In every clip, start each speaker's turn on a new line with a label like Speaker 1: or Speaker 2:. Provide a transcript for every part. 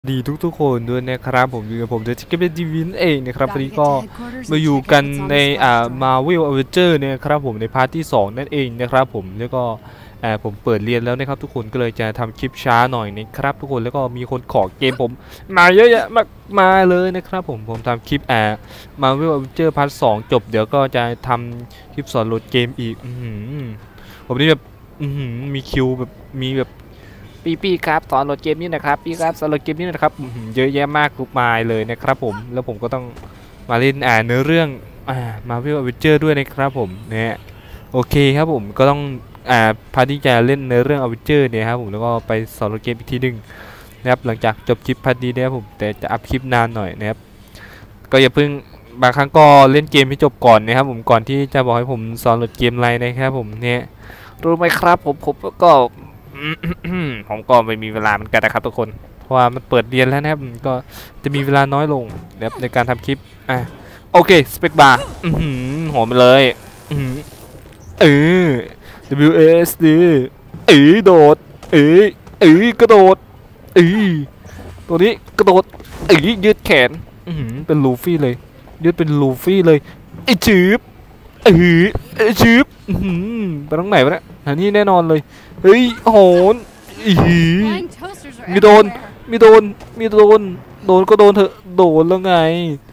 Speaker 1: ดีทุกคนด้วยนะครับผมอยู่กับผมเดอะชิคเก้นดีวินเองนะครับวันนี้ก็มาอยู่กันในMarvel Avengers เนี่ยครับผมในพาร์ทที่2นั่นเองนะครับผมแล้วก็ผมเปิดเรียนแล้วนะครับทุกคนก็เลยจะทำคลิปช้าหน่อยนะครับทุกคนแล้วก็มีคนขอเกมผมมาเยอะแยะมากมาเลยนะครับผมทำคลิปMarvel Avengers พาร์ท2จบเดี๋ยวก็จะทำคลิปสอนโหลดเกมอีกผมนี่แบบมีคิวแบบมีแบบพี่ครับสอนโหลดเกมนี้นะครับพี่ครับสอนโหลดเกมนี้นะครับเยอะแยะมากมายเลยนะครับผมแล้วผมก็ต้องมาเล่นเนื้อเรื่องMarvel Avengers ด้วยนะครับผมเนี่ยโอเคครับผมก็ต้องพาร์ทที่จะเล่นเนื้อเรื่อง Avengers เนี่ยครับผมแล้วก็ไปสอนโหลดเกมอีกทีหนึ่งนะครับหลังจากจบคลิปพาร์ทนี้นะครับผมแต่จะอัพคลิปนานหน่อยนะครับก็อย่าเพิ่งบางครั้งก็เล่นเกมให้จบก่อนนะครับผมก่อนที่จะบอกให้ผมสอนโหลดเกมอะไรนะครับผมเนี่ยรู้ไหมครับผมก็ผมก็ไม่มีเวลาเหมือนกันนะครับทุกคนเพราะว่ามันเปิดเรียนแล้วนะครับก็จะมีเวลาน้อยลงนะครับในการทำคลิปโอเคสเปคบาร์หอมไปเลยเออ WSD โดดกระโดดตัวนี้กระโดดยืดแขนเป็นลูฟี่เลยยืดเป็นลูฟี่เลยไอ้ชืบชืบไปตรงไหนวะเนี่ยอันนี้แน่นอนเลยเฮ้ยโหนมีโดนโดนก็โดนเถอะโดนแล้วไง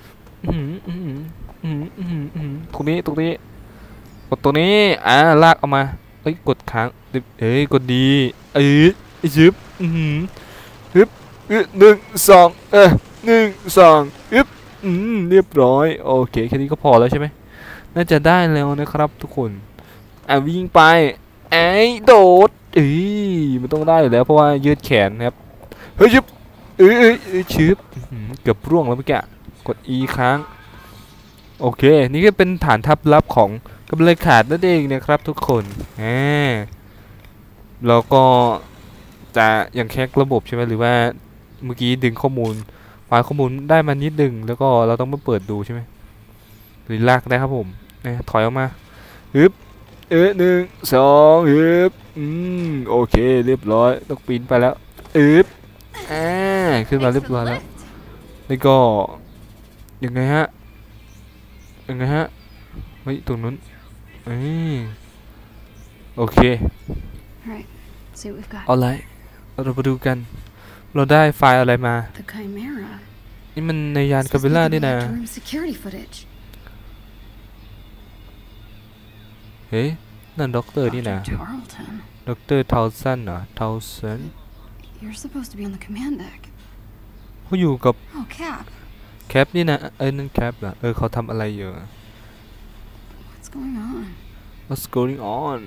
Speaker 1: ตรงนี้กดตรงนี้ลากออกมาเอ้ยกดค้างเอ้ยกดดีชึบฮึบหนึ่งสองหนึ่งสองฮึบเรียบร้อยโอเคแค่นี้ก็พอแล้วใช่ไหมน่าจะได้แล้วนะครับทุกคนวิ่งไปโดดมันต้องได้อยู่แล้วเพราะว่ายืดแขนนะครับเฮ้ยชึบชึบเกือบร่วงแล้วเมื่อกี้กด E ค้างโอเคนี่ก็เป็นฐานทัพลับของกำลังขาดนั่นเองนะครับทุกคนแล้วก็จะยังแคกระบบใช่ไหมหรือว่าเมื่อกี้ดึงข้อมูลไฟล์ข้อมูลได้มานิดนึงแล้วก็เราต้องมาเปิดดูใช่ไหมหรือลากได้ครับผมถอยออกมาฮึบหนึ่งสองฮึบโอเคเรียบร้อยต้องปีนไปแล้วขึ้นมาเรียบร้อยแล้วแล้วก็ยังไงฮะเฮ้ยตรงนู้นโอเคเอาไรเราไปดูกันเราได้ไฟล์อะไรมานี่มันในยานคาเบล่านี่นะเฮ้ยนั่นด็อกเตอร์นี่นะด็อกเตอร์ทาวสันเหรอทาวสันเขาอยู่กับแคปนี่นะนั่นแคปเหรอเขาทำอะไรอยู่ What's going on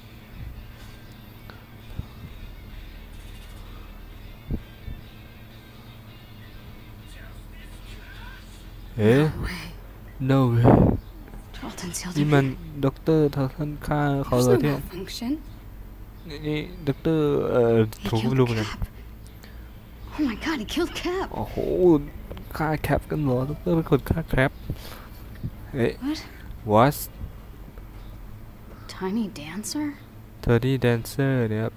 Speaker 1: no way นี่มันด็อกเตอร์ทาวสันฆ่าเขาเลยที่นี่ด็อกเตอร์ถูกไม่รู้เหมือนกันโอ้โหฆ่าแคปกันเหรอด็อกเตอร์เป็นคนฆ่าแคปwhat
Speaker 2: Tiny dancer
Speaker 1: เนี่ยครับ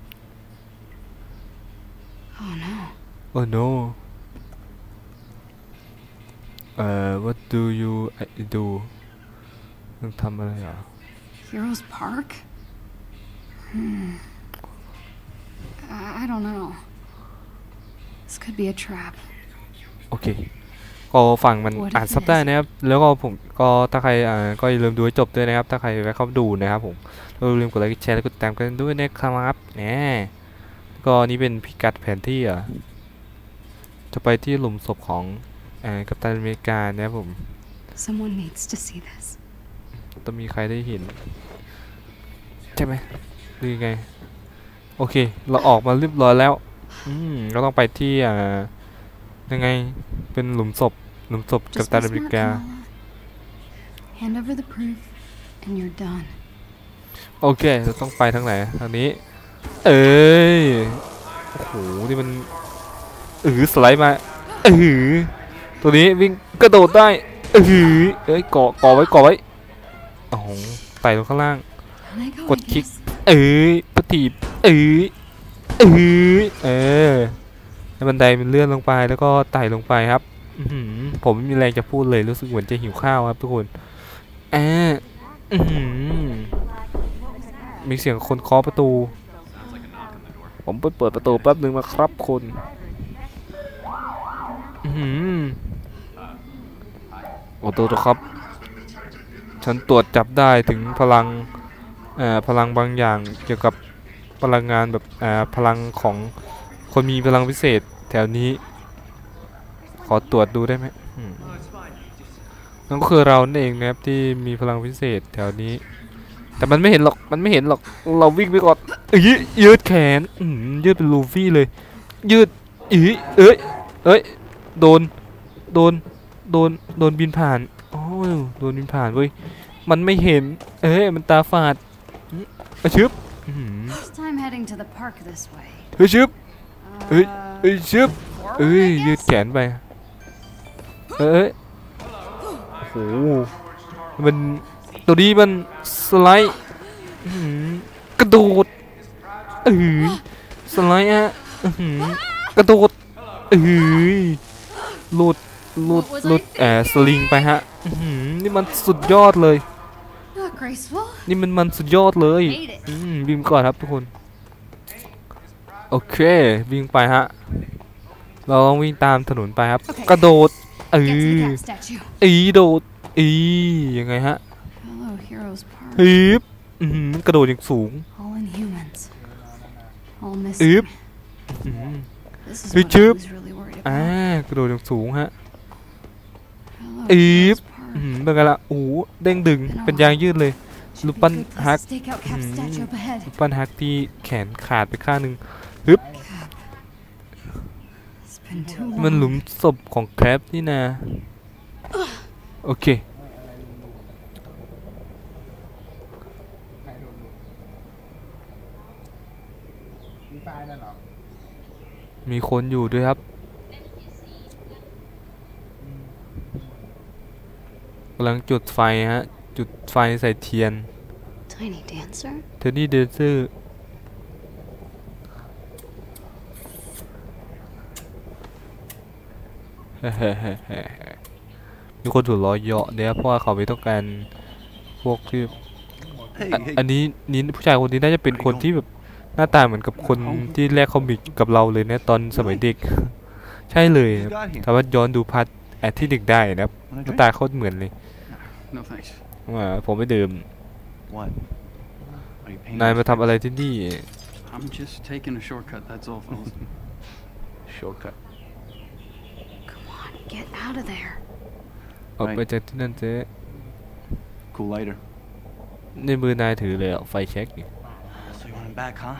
Speaker 2: Oh no
Speaker 1: what do you do ต้องทำอะไรอ่ะ
Speaker 2: Heroes Park I don't know This could be a trap
Speaker 1: โอเคก็ฝั่งมันอ่านซับได้นะครับแล้วก็ผมก็ถ้าใครก็อย่าลืมดูให้จบด้วยนะครับถ้าใครแวะเข้าดูนะครับผมอย่าลืมกดไลค์แชร์และกดติดตามกันด้วยนะครับก็นี่เป็นพิกัดแผนที่จะไปที่หลุมศพของกัปตันอเมริกานะครับผมต้องมีใครได้เห็นใช่ไหมหรือไงโอเคเราออกมาเรียบร้อยแล้วเราต้องไปที่ยังไงเป็นหลุมศพกัปตันอเมริกาโอเคเราต้องไปทางไหนทางนี้โอ้โหนี่มันสไลด์มาตัวนี้วิ่งกระโดดได้ก่อไว้โอ้โหไต่ลงข้างล่างกดคลิกปฏิบแล้วบันไดมันเลื่อนลงไปแล้วก็ไต่ลงไปครับผมไม่มีแรงจะพูดเลยรู้สึกเหมือนจะหิวข้าวครับทุกคนมีเสียงคนเคาะประตูผมเปิดประตูแป๊บนึงมาครับคุณโอ้ตัวครับฉันตรวจจับได้ถึงพลังบางอย่างเกี่ยวกับพลังงานแบบพลังของคนมีพลังพิเศษแถวนี้ขอตรวจดูได้ไหมนั่นก็คือเราเองนะครับที่มีพลังพิเศษแถวนี้แต่มันไม่เห็นหรอกเราวิ่งไปก่อนยืดแขนยืดเป็นลูฟี่เลยยืดเอ้ยโดนบินผ่านโอ้ยโดนบินผ่านเว้ยมันไม่เห็นมันตาฝาดชึบชึบชึบยืดแขนไปโอ้โหมันตัวนี้มันสไลด์กระโดดสไลด์กระโดดหลุดสลิงไปฮะนี่มันสุดยอดเลยนี่มันสุดยอดเลยวิ่งก่อนครับทุกคนโอเควิ่งไปฮะเราต้องวิ่งตามถนนไปครับกระโดดโดดยังไงฮะกระโดดอย่างสูงชึบกระโดดอย่างสูงฮะเป็นไงล่ะโอ้เด้งดึงเป็นยางยืดเลยรูปปั้นฮักที่แขนขาดไปข้างหนึ่งมันหลุมศพของแครบนี่นะโอเคมีคนอยู่ด้วยครับกำลังจุดไฟฮะจุดไฟใส่เทียนTiny Dancer มีคนถูกล้อเยาะเนี่ยเพราะว่าเขาไม่ต้องการพวกที่อันนี้ผู้ชายคนนี้น่าจะเป็นคนที่แบบหน้าตาเหมือนกับคนที่แลกคอมิกกับเราเลยนะตอนสมัยเด็กใช่เลยถ้าว่าย้อนดูพาร์ทที่เด็กได้นะครับหน้าตาเขาเหมือนเลยผมไม่ดื่มนายมาทำอะไรที่นี่
Speaker 3: I'm just taking a shortcut, that's all, fellas.
Speaker 1: Shortcut.
Speaker 2: Come on, get out of there.
Speaker 1: ออกไปจากที่นั่นเจ๊
Speaker 3: Cool lighter.
Speaker 1: ในมือนายถือเลยไฟแช็ก
Speaker 3: So you want him back, huh?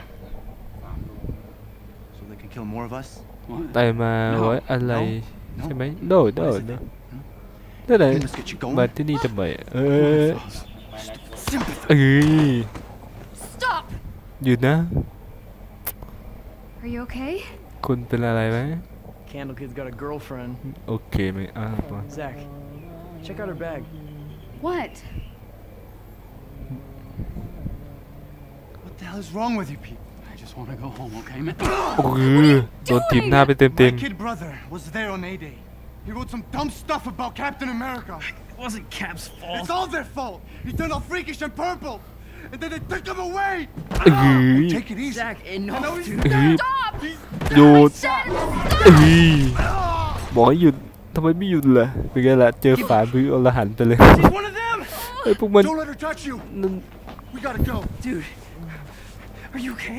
Speaker 3: So they can kill more of us?
Speaker 1: ตายมาไว้อะไรใช่ไหมโดนั่นแหละมาที่นี่ทำไมหยุดนะ
Speaker 2: Are you okay?
Speaker 1: คุณเป็นอะไรไหม
Speaker 4: Candle Kid's got a girlfriend.
Speaker 1: โอเคไหม
Speaker 4: Zach, check out her bag.
Speaker 2: What?
Speaker 3: What the hell is wrong with you people? I just want to go home, okay, man?
Speaker 1: โอ้ยโดนทีมหน้าไปเต็ม
Speaker 3: My kid brother was there on A-Day. He wrote some dumb stuff about Captain America.
Speaker 4: It wasn't Cap's fault.
Speaker 3: It's all their fault. He turned all freakish and purple. And then they took him away. Take it easy.
Speaker 4: Zach, enough, dude.
Speaker 2: Stop!
Speaker 1: หยุดบอกให้หยุดทำไมไม่หยุดล่ะเป็นไงล่ะเจอฝามืออรหันต์ไปเลย
Speaker 3: She's one of them.
Speaker 1: ไอ้พวกมัน
Speaker 3: Don't let her touch you. We gotta go.
Speaker 4: Dude, are you okay?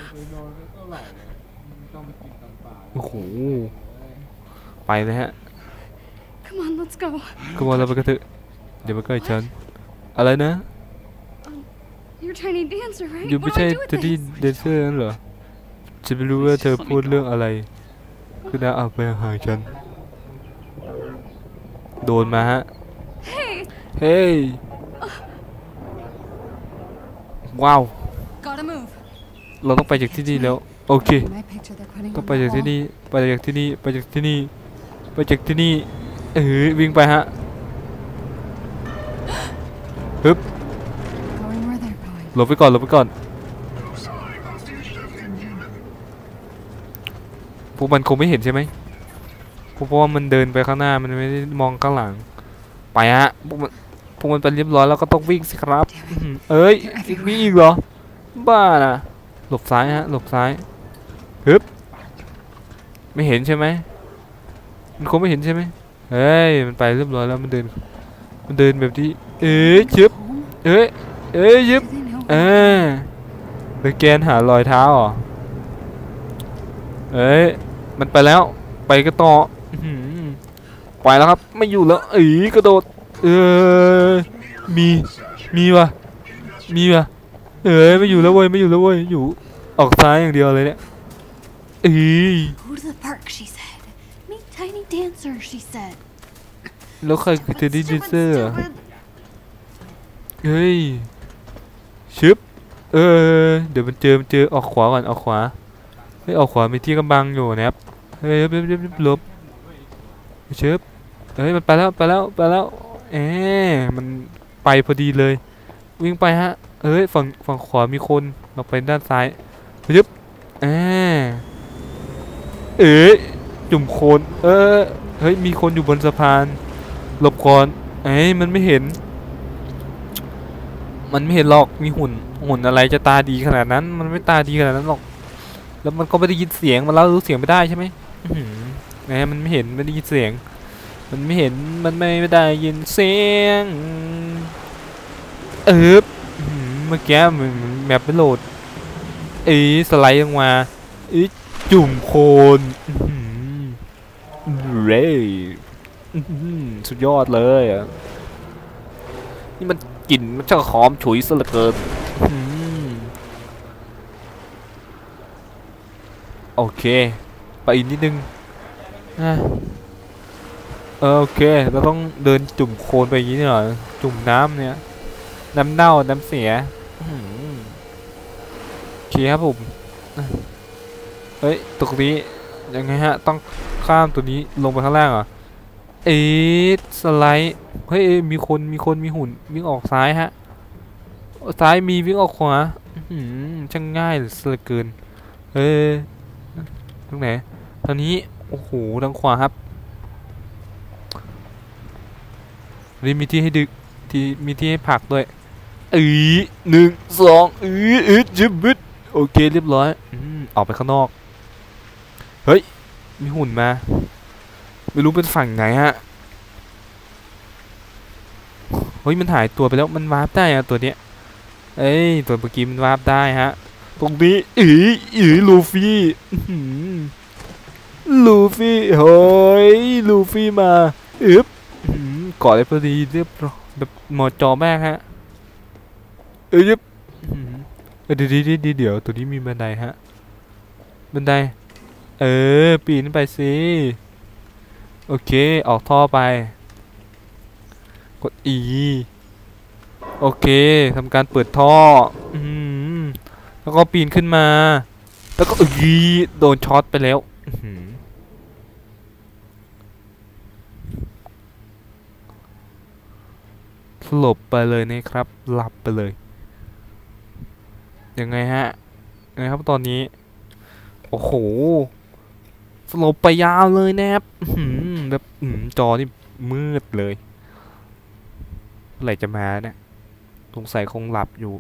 Speaker 1: โอ้โหไปเลยฮะ
Speaker 2: Come on, let's go.
Speaker 1: ก็ว่าเราไปกันเถอะเดี๋ยวมาใกล้ฉันอะไรนะ
Speaker 2: You're Tiny Dancer, right?
Speaker 1: ยูไม่ใช่จะที่เดนเซอร์นั่นเหรอจะไม่รู้ว่าเธอพูดเรื่องอะไรคือน่าเอาไปห่างฉันโดนมาฮะ เฮ้ยว้าวเราต้องไปจากที่นี่แล้วโอเคต้องไปจากที่นี่วิ่งไปฮะฮึบหลบไปก่อนพวกมันคงไม่เห็นใช่ไหมเพราะว่ามันเดินไปข้างหน้ามันไม่ได้มองข้างหลังไปฮะพวกมันไปเรียบร้อยแล้วก็ต้องวิ่งสิครับเอ้ยวิ่งอีกเหรอบ้าน่ะหลบซ้ายฮะหลบซ้ายฮึบไม่เห็นใช่ไหมมันคงไม่เห็นใช่ไหมเฮ้ยมันไปเรียบร้อยแล้วมันเดินแบบที่ชึบเอ้ยชึบ
Speaker 2: Do they know?
Speaker 1: ไปแกนหารอยเท้าเหรอเอ้ยมันไปแล้วไปก็ต่อไปแล้วครับไม่อยู่แล้วกระโดดมีวะไม่อยู่แล้วเว้ยอยู่ออกซ้ายอย่างเดียวเลยเนี่ย
Speaker 2: Go to the park, she said. Meet tiny dancer, she said.
Speaker 1: แล้วใครคือเทดดี้ดิเซอร์เฮ้ยชึบเดี๋ยวมันเจอออกขวาก่อนออกขวาเฮ้ยออกขวามีที่กำบังอยู่นะครับเฮ้ยลบชึบเฮ้ยมันไปแล้วมันไปพอดีเลยวิ่งไปฮะฝั่งขวามีคนเราไปด้านซ้ายชึบจุ่มโคนเฮ้ยมีคนอยู่บนสะพานหลบก่อนมันไม่เห็นหรอกมีหุ่นอะไรจะตาดีขนาดนั้นมันไม่ตาดีขนาดนั้นหรอกแล้วมันก็ไม่ได้ยินเสียงมันแล้วรู้เสียงไม่ได้ใช่ไหมมันไม่เห็นไม่ได้ยินเสียงมันไม่เห็นมันไม่ได้ยินเสียงเมื่อกี้มันแมปไม่โหลดสไลด์ลงมาจุ่มโคนเร่สุดยอดเลยอ่ะนี่มันกลิ่นมันช่างหอมฉุยซะเหลือเกินโอเคไปอีกนิดนึงโอเคเราต้องเดินจุ่มโคลนไปอย่างนี้หน่อยจุ่มน้ำเนี่ยน้ำเน่าน้ำเสียโอเคครับผมเฮ้ยตรงนี้ยังไงฮะต้องข้ามตัวนี้ลงไปข้างล่างเหรอสไลด์เฮ้ยมีคนมีหุ่นวิ่งออกซ้ายฮะซ้ายมีวิ่งออกขวาช่างง่ายเหลือเกินตรงไหนตอนนี้โอ้โหทางขวาครับนี่มีที่ให้ดึกมีที่ให้ผักด้วย1 2จิบบิดโอเคเรียบร้อยออกไปข้างนอกเฮ้ยมีหุ่นมาไม่รู้เป็นฝั่งไหนฮะเฮ้ยมันหายตัวไปแล้วมันวาร์ปได้อะตัวเนี้ยตัวเมื่อกี้มันวาร์ปได้ฮะตรงนี้ลูฟี่เฮ้ยลูฟี่มาเกาะได้พอดีเรียบร้อยแบบหมอจอแม่ฮะเดี๋ยวตัวนี้มีบันไดฮะบันไดปีนไปสิโอเคออกท่อไปกด E โอเคทำการเปิดท่อแล้วก็ปีนขึ้นมาแล้วก็โดนช็อตไปแล้วสลบไปเลยนะครับหลับไปเลยยังไงฮะยังไงครับตอนนี้โอ้โหสลบไปยาวเลยนะครับแบบจอนี่มืดเลยเมื่อไหร่จะมาเนี่ยสงสัยคงหลับอยู่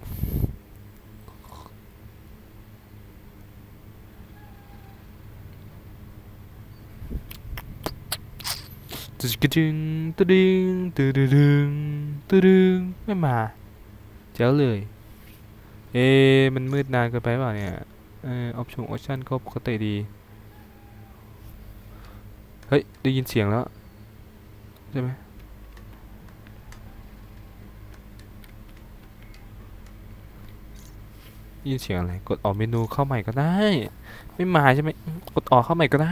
Speaker 1: ไม่มาเจ้าเลยมันมืดนานเกินไปเปล่าเนี่ยออปชั่นก็ปกติดีเฮ้ยได้ยินเสียงแล้วใช่ไหมยินเสียงอะไรกดออกเมนูเข้าใหม่ก็ได้ไม่มาใช่ไหมกดออกเข้าใหม่ก็ได้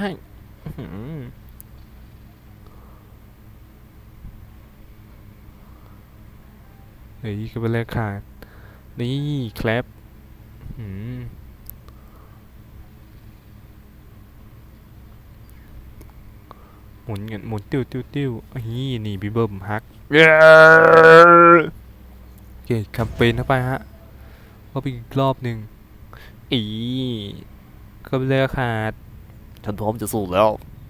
Speaker 1: เฮ้ยก็เป็นเลขขาดนี่แคลปหมุนติ้วนี่บีเบิ้มฮักโอเคแคมเปญเข้าไปฮะก็ไปอีกรอบหนึ่งก็เป็นเลขขาดฉันพร้อมจะสู้แล้ว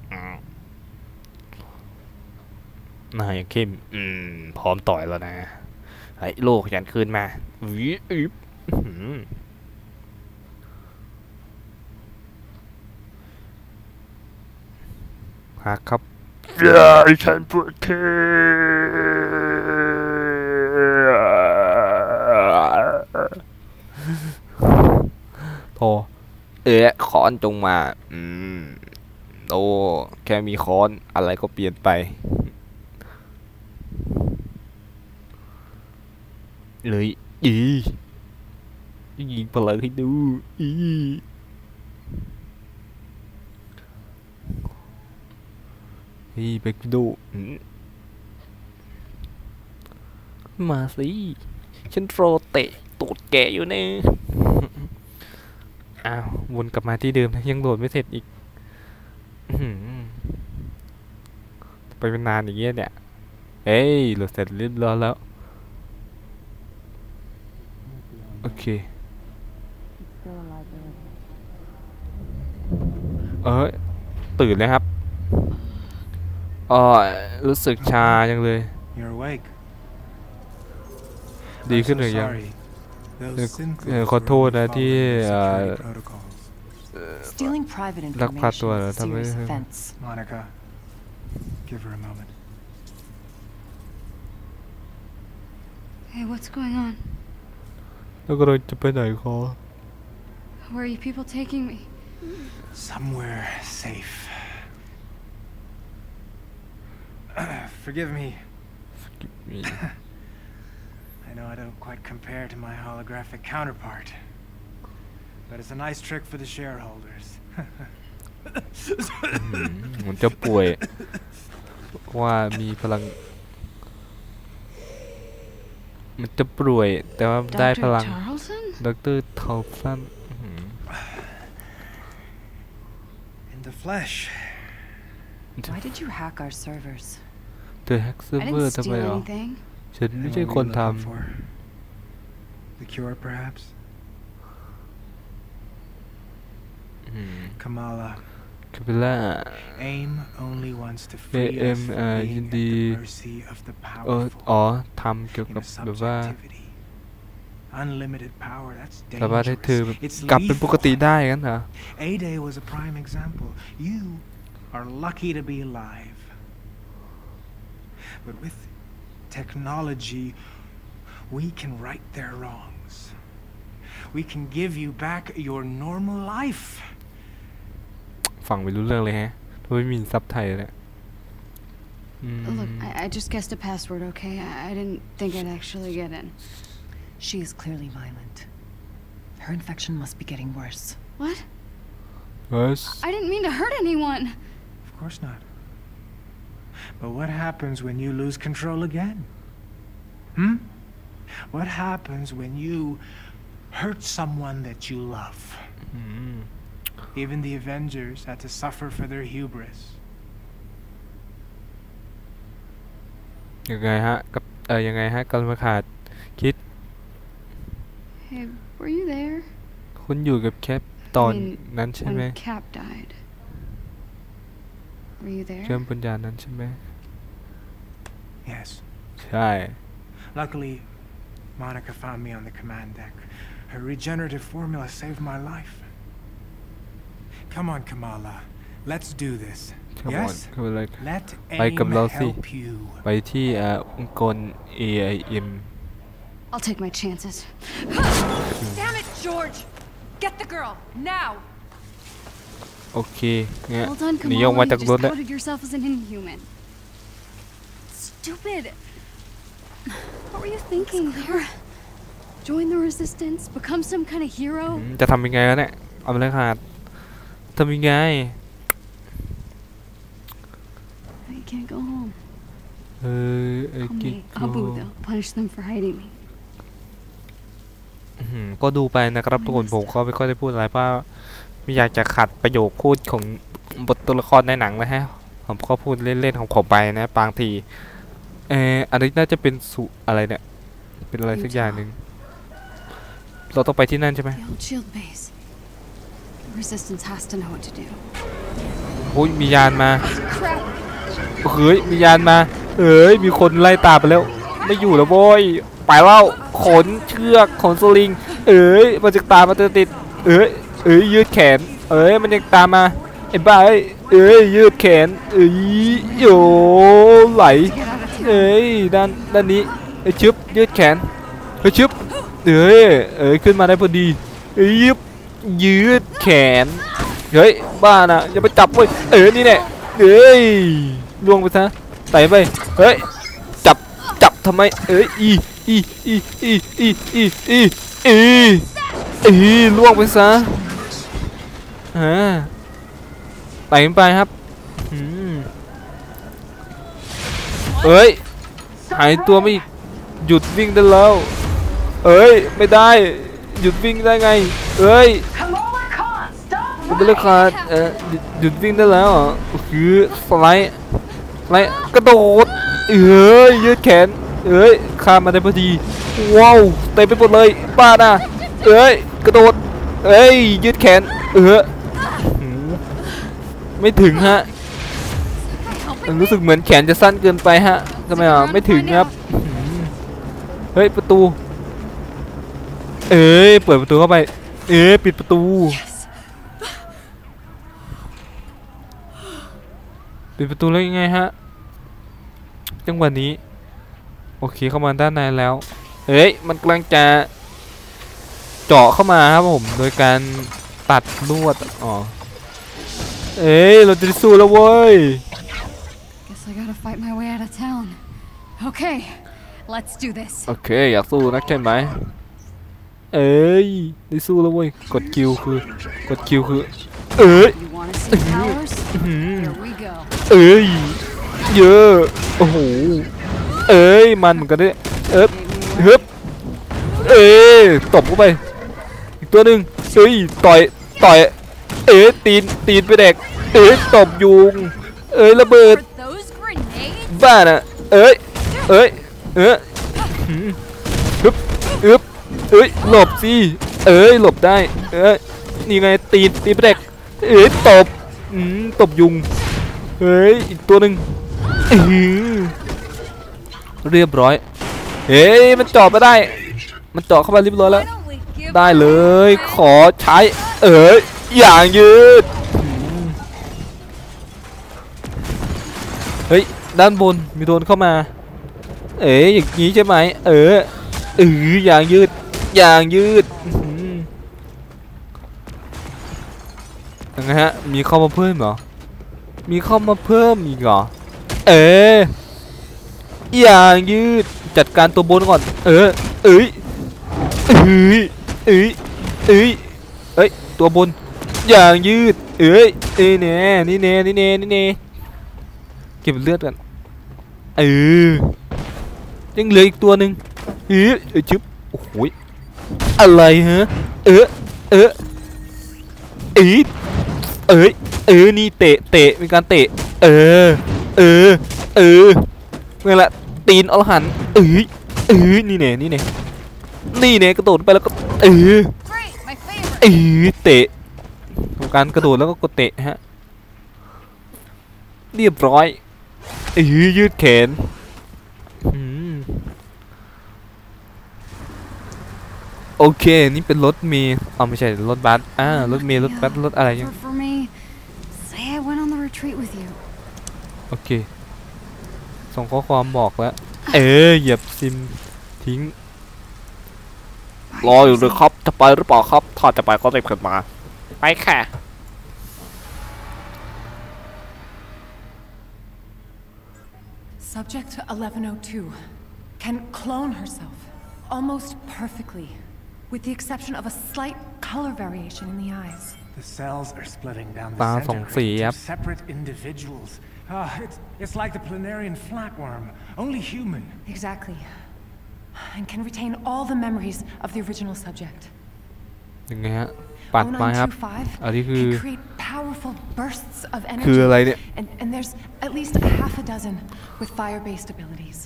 Speaker 1: นายเข้มพร้อมต่อยแล้วนะไอ้โลกยันคืนมาวิบฮักครับฉันปวดแขนโธ่ค้อนจงมาโอ้แค่มีค้อนอะไรก็เปลี่ยนไปเลยยิงพลังให้ดูเบกดูมาสิฉันโรเตะตูดแกอยู่เนี่ยอ้าววนกลับมาที่เดิมนะยังโหลดไม่เสร็จอีกไปเป็นนานอย่างเงี้ยเนี่ยเฮ้ยโหลดเสร็จเรียบร้อยแล้วโอเคตื่นเลยครับรู้สึกชาจังเลย
Speaker 5: You're awake.
Speaker 1: ดีขึ้นหรือยังขอโทษนะที่
Speaker 6: Stealing private
Speaker 1: ลักพาตัว
Speaker 6: information
Speaker 1: เหรอ
Speaker 6: is a
Speaker 1: ทำไม
Speaker 6: serious offense.
Speaker 5: Monica, give her a moment.
Speaker 2: Hey, what's going on?
Speaker 1: แล้วก็เราจะไปไหนคอ
Speaker 2: Where are you people taking me?
Speaker 5: Somewhere safe. Forgive me. I know I don't quite compare to my holographic counterpart, but it's a nice trick for the shareholders.
Speaker 1: มันจะป่วยว่ามีพลังมันจะป่วยแต่ว่าได้พลัง ดร. ทอลสัน
Speaker 5: In the flesh.
Speaker 6: Why did you hack our servers?
Speaker 1: เธอแฮกเซิร์ฟ
Speaker 2: I
Speaker 1: เวอ
Speaker 2: didn't
Speaker 1: ร์ทำไม
Speaker 2: steal
Speaker 1: หรอ
Speaker 2: anything.
Speaker 1: ฉันไม่
Speaker 5: And
Speaker 1: ใช่
Speaker 5: what
Speaker 1: คน
Speaker 5: were you
Speaker 1: ท
Speaker 5: looking for? The cure, perhaps? Kamala.
Speaker 1: ำคาเปล่า
Speaker 5: AIM only wants to free us
Speaker 1: AIM
Speaker 5: from being
Speaker 1: ยิน
Speaker 5: at
Speaker 1: ดี
Speaker 5: the mercy of the powerful.
Speaker 1: ทำเกี่ยว
Speaker 5: In
Speaker 1: กับ
Speaker 5: a
Speaker 1: แบบว่า
Speaker 5: subjectivity. Unlimited power, that's
Speaker 1: สามารถให้เธอ
Speaker 5: dangerous. It's
Speaker 1: กลับเป็นปกติ
Speaker 5: lethal.
Speaker 1: ได้กันเหรอ
Speaker 5: A-Day was a prime example. You are lucky to be alive. But with technology, we can right their wrongs. We can give you back your normal life.
Speaker 1: ฟังไม่รู้เรื่องเลยฮะไม่มีซับไทยเลย
Speaker 2: Look, I just guessed a password, okay? I didn't think I'd actually get in.
Speaker 6: She is clearly violent. Her infection must be getting worse.
Speaker 2: What?
Speaker 1: Yes.
Speaker 2: I didn't mean to hurt anyone.
Speaker 5: Of course not. But what happens when you lose control again? What happens when you hurt someone that you love? Even the Avengers had to suffer for their hubris.
Speaker 1: ยังไงฮะกับยังไงฮะกำลังขาดคิด
Speaker 2: Hey, were you there?
Speaker 1: คุณอยู่กับแคปตอนนั้นใช่ไหม
Speaker 2: When Cap died. Were you there?
Speaker 1: เชื่อมปัญญานั้นใช่ไหม
Speaker 5: Yes.
Speaker 1: ใช่
Speaker 5: Luckily, Monica found me on the command deck. Her regenerative formula saved my life. Come on, Kamala. Let's do this.
Speaker 1: Come
Speaker 5: yes?
Speaker 1: on คืออะไร
Speaker 5: Let
Speaker 1: ไปกับ
Speaker 5: AIM
Speaker 1: เราสิ
Speaker 5: help you.
Speaker 1: ไปที่องค์กร AIM
Speaker 2: I'll take my chances.
Speaker 6: Damn it, George! Get the girl, now!
Speaker 1: โอเคเนี่ย
Speaker 2: Well done,
Speaker 1: หนีออก
Speaker 2: Kamala.
Speaker 1: มา
Speaker 2: You
Speaker 1: จากรถ
Speaker 2: just
Speaker 1: แล้ว
Speaker 2: outed yourself as an inhuman. Stupid. What were you thinking? Join the resistance? Become some kind of hero?
Speaker 1: จะทำยังไงแล้วเนี่ยเอาไปเลยขาดทำยังไง
Speaker 2: You can't go home.
Speaker 1: ไอ้
Speaker 2: Call
Speaker 1: กิ๊ก
Speaker 2: me Abu. They'll punish them for hiding me.
Speaker 1: ก็ดูไปนะครับทุกคนผมก็ไม่ค่อยได้พูดอะไรเพราะไม่อยากจะขัดประโยคพูดของบทตัวละครในหนังนะฮะผมก็พูดเล่นๆของผมไปนะบางทีอันนี้น่าจะเป็นสุอะไรเนี่ยเป็นอะไรสักอย่างหนึ่งเราต้องไปที่นั่นใช่ไหม
Speaker 2: The old shield base. Resistance has to know what to do.
Speaker 1: โอ้ยมียานมา
Speaker 2: Crap!
Speaker 1: เฮ้ยมียานมามีคนไล่ตามไปแล้วไม่อยู่แล้วโว้ยไปแล้วขนเชือกขนสลิงมันจะตามมาติดยืดแขนมันยังตามมาไอ้บ้ายืดแขนโยไหลด้านนี้ชึบยืดแขนชึบขึ้นมาได้พอดียืดแขนบ้าน่ะอย่าไปจับเว้ยนี่แหละล่วงไปซะไต่ไปจับทำไมล่วงไปซะไต่ไปครับหายตัวไม่หยุดวิ่งได้แล้วไม่ได้หยุดวิ่งได้ไงไม่ได้ขาดหยุดวิ่งได้แล้วคือสไลด์กระโดดยืดแขนข้ามมาได้พอดีว้าวเต็มไปหมดเลยบ้าน่ะกระโดดยืดแขนไม่ถึงฮะรู้สึกเหมือนแขนจะสั้นเกินไปฮะทำไมไม่ถึงครับประตูเปิดประตูเข้าไปปิดประตูปิดประตูแล้วยังไงฮะจังหวะนี้โอเคเข้ามาด้านในแล้วมันกำลังจะเจาะเข้ามาครับผมโดยการตัดลวดเราจะสู้แล้วเว้ย
Speaker 2: Guess I gotta fight my way out of town. Okay, let's do this.
Speaker 1: โอเคอยากสู้นะใช่ไหมได้สู้แล้วเว้ยกดคิวคือ
Speaker 2: You wanna see powers? Here we go.
Speaker 1: เยอะโอ้โหมันเหมือนกันด้วยตบเข้าไปอีกตัวหนึ่งต่อยตีนไปเด็กตบยุงระเบิด
Speaker 2: Those grenades?
Speaker 1: บ้าน่ะหลบสิหลบได้นี่ไงตีนไปเด็กตบยุงอีกตัวหนึ่งเรียบร้อยมันเจาะไม่ได้มันเจาะเข้าไปเรียบร้อยแล้ว
Speaker 2: Why don't we give
Speaker 1: ได้เลยขอใช้อย่างยืดด้านบนมีโดนเข้ามาอย่างนี้ใช่ไหมอย่างยืดยังไงฮะมีเข้ามาเพิ่มเหรอมีเข้ามาเพิ่มอีกเหรออย่างยืดจัดการตัวบนก่อนตัวบนอย่างยืดนี่แน่เก็บเลือดกันยังเหลืออีกตัวหนึ่งชึบโอ้โหอะไรฮะนี่เตะมีการเตะนี่แหละตีนอรหันต์นี่แน่กระโดดไปแล้วก็
Speaker 2: Great, my favorite.
Speaker 1: เตะทำการกระโดดแล้วก็กดเตะฮะเรียบร้อยยืดแขนโอเคนี่เป็นรถเมล์ไม่ใช่รถบัสรถเมล์รถบัสรถอะไรอย่าง
Speaker 2: For me, say I went on the retreat with you.
Speaker 1: โอเคส่งข้อความบอกแล้วเหยียบซิมทิ้งรออยู่เลยครับจะไปหรือเปล่าครับถ้าจะไปก็รีบขึ้นมาไปค่ะ
Speaker 6: Subject 1102 can clone herself almost perfectly, with the exception of a slight color variation in the eyes.
Speaker 5: The cells are splitting down the
Speaker 1: ตาสอง
Speaker 5: center
Speaker 1: สีค
Speaker 5: into
Speaker 1: รับ
Speaker 5: separate individuals. It's like the planarian flatworm, only human.
Speaker 6: Exactly. And can retain all the memories of the original subject.
Speaker 1: ยังไงฮะปัดมาครับ
Speaker 6: 0925
Speaker 1: อันนี้คือ
Speaker 6: can create powerful bursts of
Speaker 1: คือ
Speaker 6: energy.
Speaker 1: อะไรเนี่ย
Speaker 6: And there's at least a half a dozen with fire-based abilities.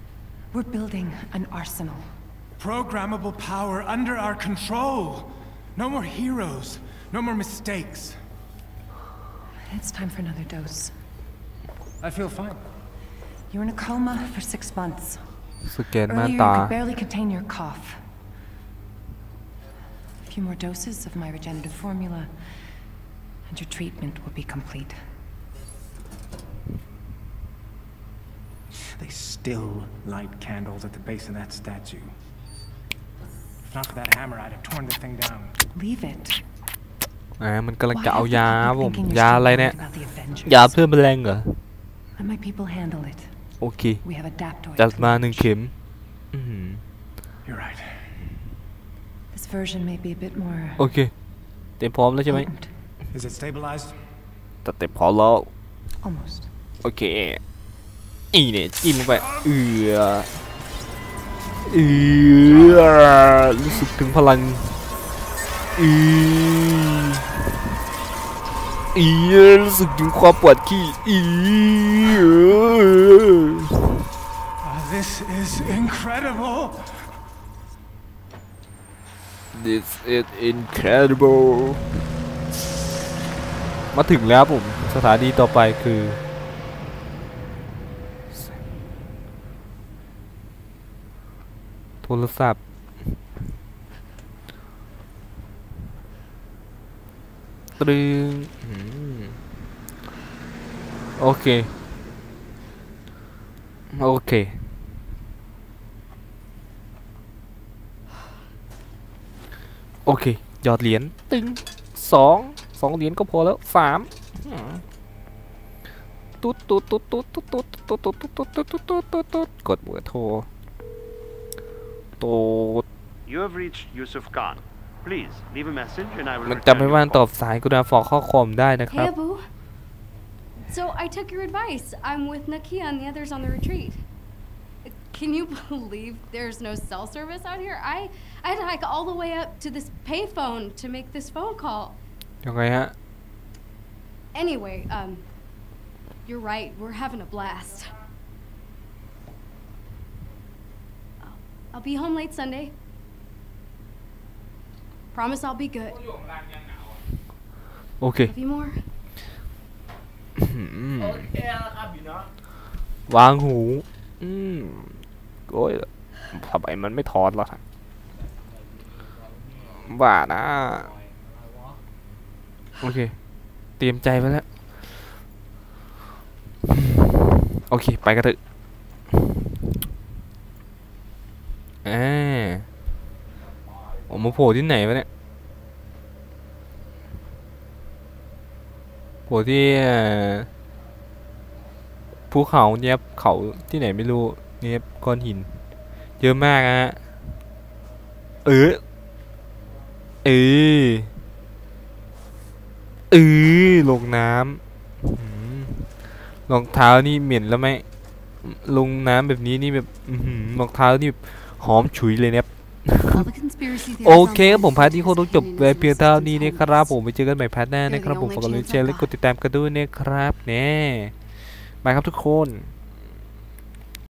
Speaker 6: We're building an arsenal.
Speaker 5: Programmable power under our control. No more heroes. No more mistakes.
Speaker 6: It's time for another dose.
Speaker 5: I feel fine.
Speaker 6: You were in a coma for 6 months.
Speaker 1: สแกนหน้า
Speaker 6: Earlier,
Speaker 1: ตา
Speaker 6: you could barely contain your cough. A few more doses of my regenerative formula, and your treatment will be complete.
Speaker 5: They still light candles at the base of that statue. If not for that hammer, I'd have torn the thing down.
Speaker 6: Leave it.
Speaker 1: มันกำลัง
Speaker 6: Why
Speaker 1: จะเอา
Speaker 6: have
Speaker 1: ยา
Speaker 6: you
Speaker 1: ผม
Speaker 6: thinking you're
Speaker 1: ยา
Speaker 6: still
Speaker 1: อะไรเนี่ย
Speaker 6: worried about the Avengers?
Speaker 1: ยาเพิ่มแรงเหรอ
Speaker 6: Let my people handle it.
Speaker 1: โอเค
Speaker 6: We have adaptoids.
Speaker 1: จัดมา1 เข็ม
Speaker 5: You're right.
Speaker 6: This version may be a bit more
Speaker 1: โอเคเต็มพร้อมแล้วใช่ไหม
Speaker 6: potent.
Speaker 5: Is it stabilized?
Speaker 1: ตัดเต็มพร้อมแล้ว
Speaker 6: Almost.
Speaker 1: โอเคอีเนี่ยจิ้มลงไปรู้สึกถึงพลังรู้สึกถึงความปวดขี้
Speaker 5: This is incredible.
Speaker 1: This is incredible มาถึงแล้วผมสถานีต่อไปคือโทรศัพท์ตรึงโอเคโอเคโอเคหยอดเหรียญตึง2เหรียญก็พอแล้ว3ตุ๊ดกดเบอร์โทร
Speaker 7: You have reached Yusuf Khan. Please leave a message and I will
Speaker 1: มัน
Speaker 7: return
Speaker 1: จำไม่ว่า
Speaker 7: your
Speaker 1: ตอบ
Speaker 7: call.
Speaker 1: สายกรุณาฝากข้อความได้นะครับ
Speaker 2: Hey, Abu. So I took your advice. I'm with Nakia and the others on the retreat. Can you believe there's no cell service out here? I had to hike all the way up to this payphone to make this phone call.
Speaker 1: ยังไงฮะ
Speaker 2: Anyway, you're right. We're having a blast. I'll be home late Sunday. Promise I'll be good.
Speaker 1: โอเค
Speaker 2: Love you more.
Speaker 1: วางหูโอ้ยทำไมมันไม่ถอดล่ะบ้านะโอเคเตรียมใจไว้แล้วโอเคไปกันเถอะผมมาโผล่ที่ไหนวะเนี่ยโผล่ที่ภูเขาเนี่ยเขาที่ไหนไม่รู้เนี่ยก้อนหินเยอะมากฮะลงน้ำรองเท้านี่เหม็นแล้วไหมลงน้ำแบบนี้นี่แบบรองเท้านี่หอมฉุยเลยเนี่ยโอเคครับผมพาร์ทนี้คงต้องจบไปเพียงเท่านี้นะครับผมไปเจอกันใหม่พาร์ทหน้านะครับผมฝากกดไลค์แชร์และกดติดตามกันด้วยนะครับบายครับทุกคน